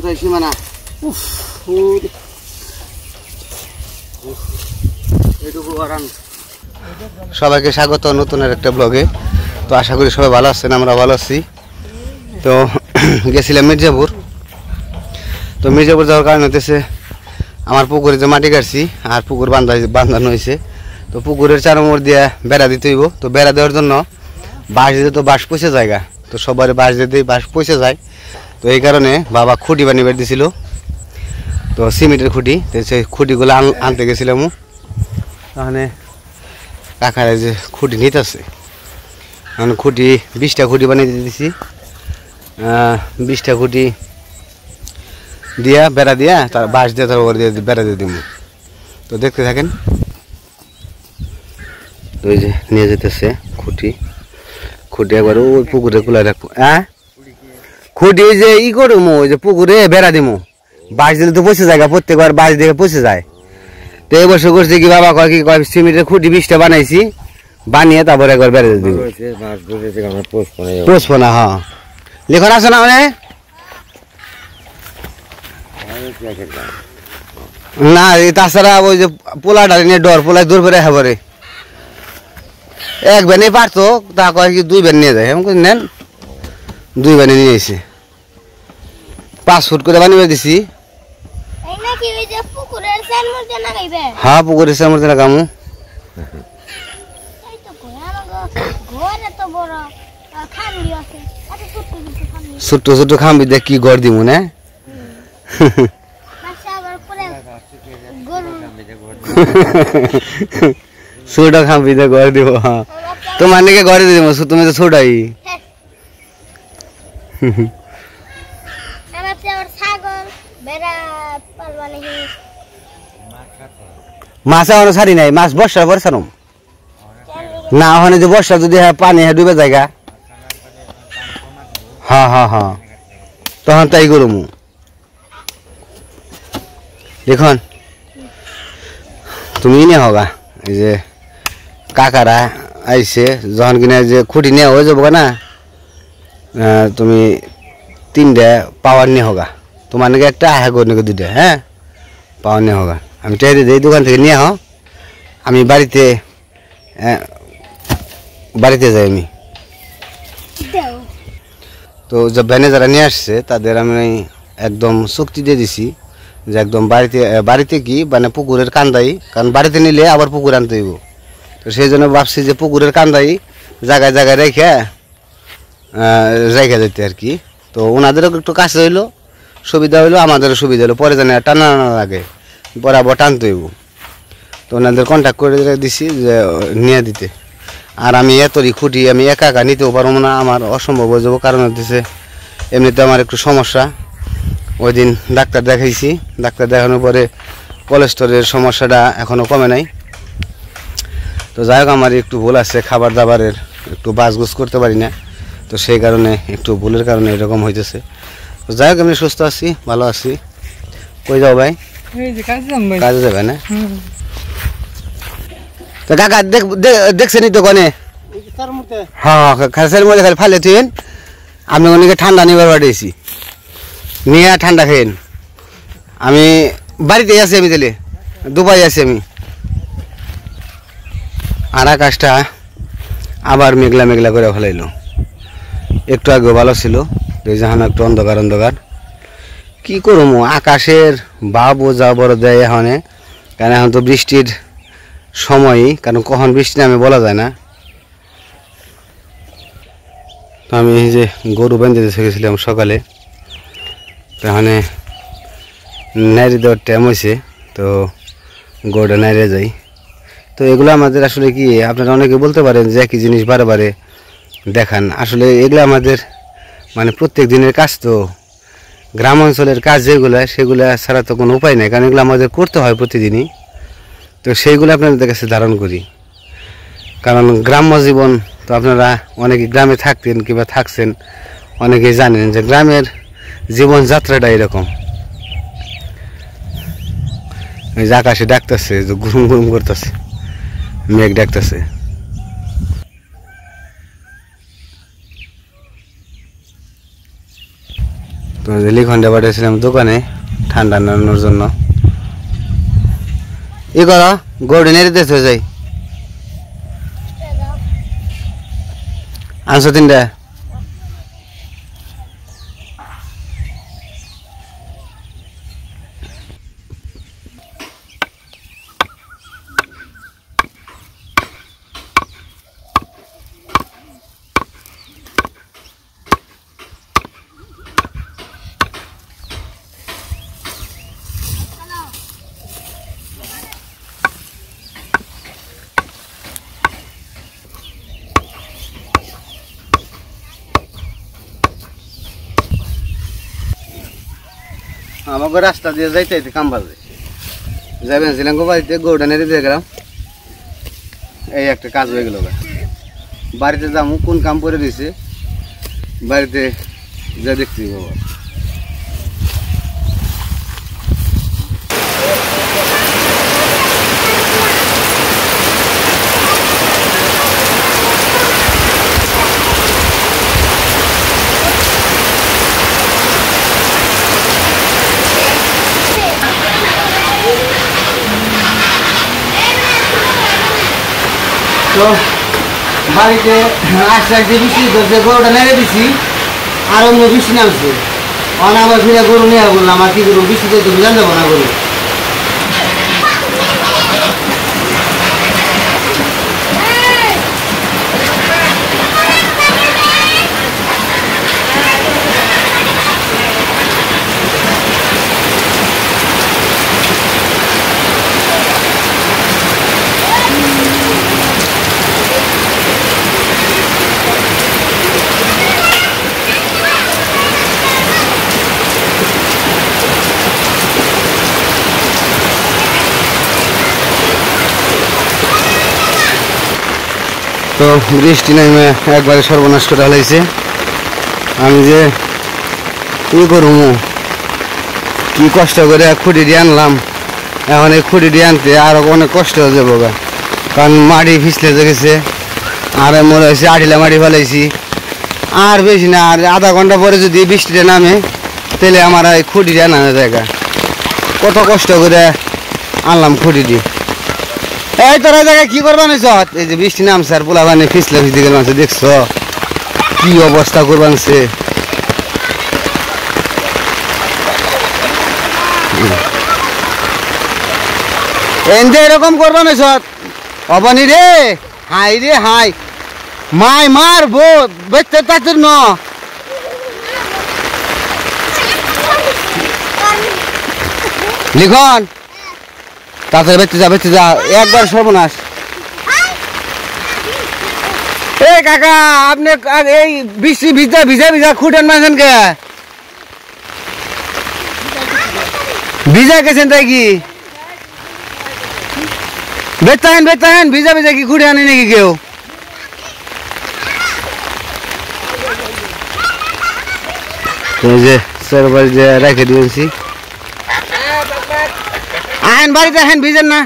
পর্যায়ে সীমানা। সবাইকে স্বাগত নতুনের একটা ব্লগে। তো আশা করি সবাই ভালো আছেন, আমরা ভালো আছি। তো গেছিলাম মির্জাপুর। তো মির্জাপুর যাওয়ার কারণ হতেছে আমার পুকুরে যে মাটি কাটছি আর পুকুর বান্ধানো হয়েছে। তো পুকুরের চারমোড় দিয়ে বেড়া দিতে হইব। তো বেড়া দেওয়ার জন্য বাঁশ দিতে, তো বাঁশ পচে জায়গা, তো সবার বাঁশ দিতে বাঁশ পচে যায়। তো এই কারণে বাবা খুঁটি বানিয়ে বের দিছিল, তো সিমেন্টের খুঁটি। তো সেই খুঁটিগুলো আনতে গেছিলাম। তাহলে কাকারে যে খুঁটি নিতে আছে, এখন খুঁটি 20টা খুঁটি বানিয়ে দিতেছি। 20টা খুঁটি দিয়া বেড়া দিয়া তার বাঁশ দিয়ে তার উপর দিয়ে বেড়া দিয়ে দিব। তো দেখতে থাকেন। তো এই যে নিয়ে যেতেছে খুঁটি। খুঁটি একবার ওই পুকুরে কুলায় রাখবো। হ্যাঁ, খুঁটি যে ই করবো, ওই যে পুকুরে বেড়া দিব। বাঁশ দিলে তো পচে যায়, প্রত্যেকবার বাঁশ দিয়ে পচে যায়। তো এই বছর করছে কি বাবা কয় কি কয় সিমেন্টের খুঁটি 20টা বানাইছি, বানিয়ে তারপর একবার বেড়ে দিব। পোষপনা, হ্যাঁ লিখন আছে না মানে না। তাছাড়া ওই যে পোলাটা নিয়ে ডর, পোলায় দূর করে হেবরে এক ভ্যানে পারতো, তা কয় কি 2 ভ্যান নিয়ে যায়। এমন করে নেন, 2 ভ্যানে নিয়ে এসে 5 ফুট করে বানিয়ে দিছি। হ্যাঁ, পুকুরের সামনে লাগামু। ছোট্ট ছোট্ট খাম্বি দিয়ে কি গড় দিব না। ছোট খাম্বি দিয়ে গড় দিব। হ্যাঁ, তোমার নাকি গড়ে দিব, তুমি তো ছোটাই। মাছ এখনো ছাড়ি নাই, মাছ বর্ষার পর ছাড়ুম না। ওখানে যে বর্ষা যদি পানি ডুবে জায়গা, হ্যাঁ হ্যাঁ হ্যাঁ, তখন তাই করবো। দেখুন তুমি নিয়ে হবা, এই যে কাকারা আইসে যখন কিনা যে খুঁটি নেওয়া হয়ে যাবো না, তুমি 3টে পাওয়ার নিয়ে হোগা। তোমার নাকি একটা হ্যাঁ করে নাকি 2টে, হ্যাঁ পাওয়ার নিয়ে হোগা। আমি চাই দিই দোকান থেকে নিয়ে হও, আমি বাড়িতে যাই আমি। তো যে ভ্যানে যারা নিয়ে আসছে তাদের আমি একদম চুক্তি দিয়ে দিছি যে একদম বাড়িতে কি মানে পুকুরের কান্দাই, কারণ বাড়িতে নিলে আবার পুকুর আনতে হইব। তো সেই জন্য ভাবছি যে পুকুরের কান্দাই জায়গায় জায়গায় রেখে যেতে আর কি। তো ওনাদেরও একটু কাছে হইলো, সুবিধা হইলো, আমাদেরও সুবিধা হলো, পরে যেন টানা না লাগে, বরাবর টানতে হইব। তো ওনাদের কন্ট্যাক্ট করে দিছি যে নিয়ে দিতে। আর আমি এতই খুঁটি আমি একা একা নিতেও পারবো না, আমার অসম্ভব হয়ে যাবো। কারণ হচ্ছে এমনিতে আমার একটু সমস্যা। ওই দিন ডাক্তার দেখাইছি, ডাক্তার দেখানোর পরে কোলেস্টেরলের সমস্যাটা এখনও কমে নাই। তো যাই হোক, আমার একটু ভুল আছে, খাবার দাবারের একটু বাজগুজ করতে পারি না। তো সেই কারণে একটু ভুলের কারণে এরকম হইতেছে। তো যাই হোক, আমি সুস্থ আছি, ভালো আছি। কই যাও ভাই? কাজে যাবে না? তো কাকা দেখছেনি দোকানে? হ্যাঁ, খাসের মধ্যে খালি ফালে তুই আমি অনেকে ঠান্ডা নিবার পাঠিয়েছি, নিয়ে ঠান্ডা খেয়েন। আমি বাড়িতেই আছি, আমি তাহলে দুবাই আছি আমি। আর আকাশটা আবার মেঘলা মেঘলা করে ফেলাইলো। একটু আগেও ভালো ছিল, যখন একটু অন্ধকার অন্ধকার। কি করবো, আকাশের ভাবও যা বড় দেয় এখন, কারণ এখন তো বৃষ্টির সময়ই, কারণ কখন বৃষ্টি নামে বলা যায় না। তো আমি এই যে গরু বেঁধে গেছিলাম সকালে, তো এখানে নাইড়ে দেওয়ার টাইম হয়েছে, তো গরুটা নাইড়ে যাই। তো এগুলো আমাদের আসলে কি, আপনারা অনেকে বলতে পারেন যে একই জিনিস বারে বারে দেখান, আসলে এগুলো আমাদের মানে প্রত্যেক দিনের কাজ। তো গ্রাম অঞ্চলের কাজ যেগুলো, সেগুলো ছাড়া তো কোনো উপায় নেই, কারণ এগুলো আমাদের করতে হয় প্রতিদিনই। তো সেইগুলো আপনাদের কাছে ধারণ করি, কারণ গ্রাম্য জীবন তো আপনারা অনেকে গ্রামে থাকতেন কিংবা থাকছেন, অনেকেই জানেন যে গ্রামের জীবনযাত্রাটা এরকম। এই যে আকাশে ডাকতেছে, যে গুরুম গুরুম করতেছে, মেঘ ডাকতেছে। তো লিখনটা পাঠিয়েছিলাম দোকানে ঠান্ডা নাড়ানোর জন্য। ই করো গরু নেড়ে দিতে যাই আনছো 3টা। আমাকে রাস্তা দিয়ে যাইতে কাম বাজে যাবেন শ্রীলঙ্ক বাড়িতে গরুটা নেড়ে দিয়ে গেলাম, এই একটা কাজ হয়ে গেল। বাড়িতে যাবো কোন কাম করে দিছে বাড়িতে যা দেখছি বাবা। তো বাড়িতে আস্তে আস্তে বৃষ্টি ধরছে, গরুটা নেড়ে দিছি আর অন্য বৃষ্টি নামছে। আবার ফিরে গরু নেওয়া বললাম, আর কি করবো, বৃষ্টিতে তো বুঝান যাবো না গরু। তো বৃষ্টি নেমে একবারে সর্বনাশ করে হলাইছে। আমি যে কি করবো, কি কষ্ট করে খুঁটি দিয়ে আনলাম, এখন এই খুঁটি দিয়ে আনতে আরো অনেক কষ্ট হয়ে যাবো, কারণ মাটি ফিসলে গেছে। আর মনে হয়েছে আঠিলা মাটি ফেলাইছি, আর বেশি না, আর আধা ঘন্টা পরে যদি বৃষ্টিটা নামে তাহলে আমার এই খুঁটি দিয়ে আনা জায়গা। কত কষ্ট করে আনলাম খুঁটি দিয়ে। এই তোরা জায়গায় কি করবা নিছ? এই যে বৃষ্টি নামছে আর পোলা বানিয়ে ফিসলে ভিজে গেল, দেখছো কি অবস্থা করবানছে। এনতে এরকম করবা নিছ অবানি রে, হাই রে হাই, মাই মার বো বেচতে তাদের ন লিখন তাতে বেঁচে যা একবার সর্বনাশ। এ কাকা আপনি এই বৃষ্টি ভিজা ভিজা ভিজা খুঁটেন মাছেন কে? ভিজা গেছেন তাই কি? বেতাহেন ভিজা ভিজা কি খুঁটে আনি নাকি কেউ? যে সরবার যে রেখে দিয়েছি, আইন বাড়িতে আইন ভিজেন না।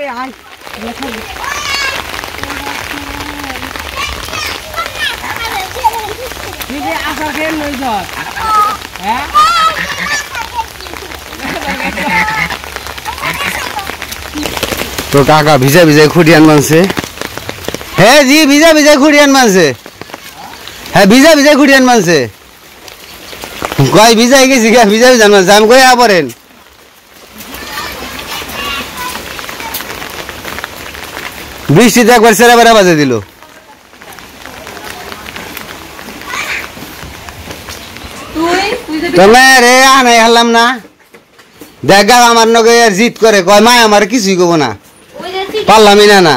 তো কাকা ভিজা ভিজা খুঁটিয়ান মানছে। হ্যাঁ জি ভিজা ভিজা খুঁটিয়ান মানছে, হ্যাঁ ভিজা ভিজা খুঁটিয়ান মানছে। কয় ভিজাই গেছি গা, ভিজা ভিজা মানছে। আমি কই পড়েন বৃষ্টিতে একবার সেরা বেড়া বাজে দিল। তুমি রে আনাই হারলাম না, দেখা আমার নগে জিত করে, কয় মা আমার কিছুই কব না, পারলামই না।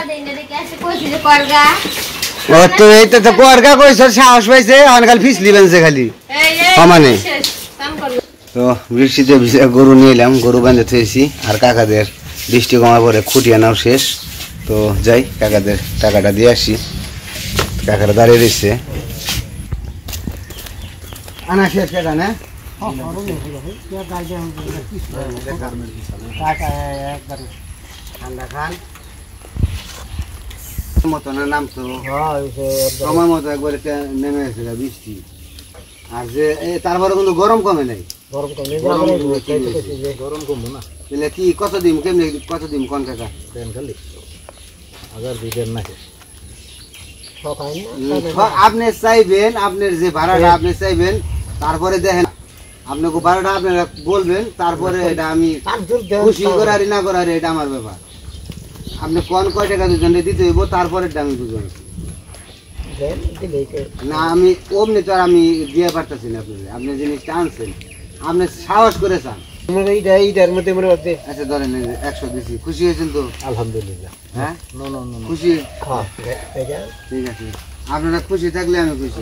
ও তো এইটা তো কোয়ারগা কইছ, সাহস পাইছে অনকাল ফিসলি বেনছে খালি সমানে। তো বৃষ্টিতে ভিজে গরু নিয়ে এলাম, গরু বাঁধে থুয়েছি। আর কাকাদের বৃষ্টি কমার পরে খুঁটিয়ে নাও শেষ। তো যাই কাকাদের টাকাটা দিয়ে আসি। কাকারা দাঁড়িয়ে রয়েছে, আনা শেষ কাকা না ঠান্ডা খান মতো না নাম তো সময় মতো একবারে নেমে গেছে বৃষ্টি। আর যে তারপরে কিন্তু গরম কমে নাই, গরম কমে গরম কমবো না। তাহলে কি কত দিম, কেমনি কত দিম কোন কাকা? দেন খালি 1000 দিবেন নাকি? আপনি চাইবেন, আপনার যে ভাড়াটা আপনি চাইবেন, তারপরে দেখেন আপনাকে ভাড়াটা আপনারা বলবেন, তারপরে এটা আমি খুশি করারি না করারি এটা আমার ব্যাপার। আপনি কোন কয় টাকা দুজনে দিতে হইব, তারপরে আমি বুঝবেন না। আমি অমনি তো আর আমি দিয়ে পারতেছি না। আপনি জিনিসটা আনছেন, আপনি সাহস করে চান। আচ্ছা ধরেন 100 দিছি, খুশি হয়েছেন তো? আলহামদুলিল্লাহ। হ্যাঁ নো খুশি? ঠিক আছে, আপনারা খুশি থাকলে আমি খুশি।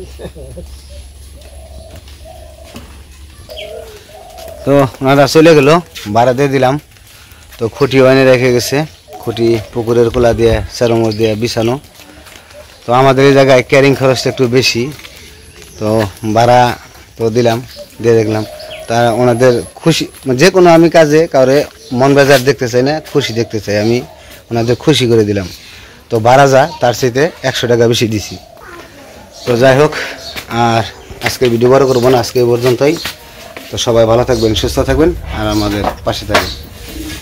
তো ওনারা চলে গেল, ভাড়া দিয়ে দিলাম। তো খুঁটি এনে রেখে গেছে, খুঁটি পুকুরের কোলা দিয়ে চারমোর দিয়ে বিছানো। তো আমাদের এই জায়গায় ক্যারিং খরচটা একটু বেশি, তো ভাড়া তো দিলাম, দিয়ে দেখলাম তা ওনাদের খুশি। যে কোনো আমি কাজে কাউরে মন বেজার দেখতে চাই না, খুশি দেখতে চাই, আমি ওনাদের খুশি করে দিলাম। তো ভাড়া যা তার চাইতে 100 টাকা বেশি দিছি। তো যাই হোক, আর আজকে ভিডিও বড় করবো না, আজকে এই পর্যন্তই। তো সবাই ভালো থাকবেন, সুস্থ থাকবেন, আর আমাদের পাশে থাকবেন।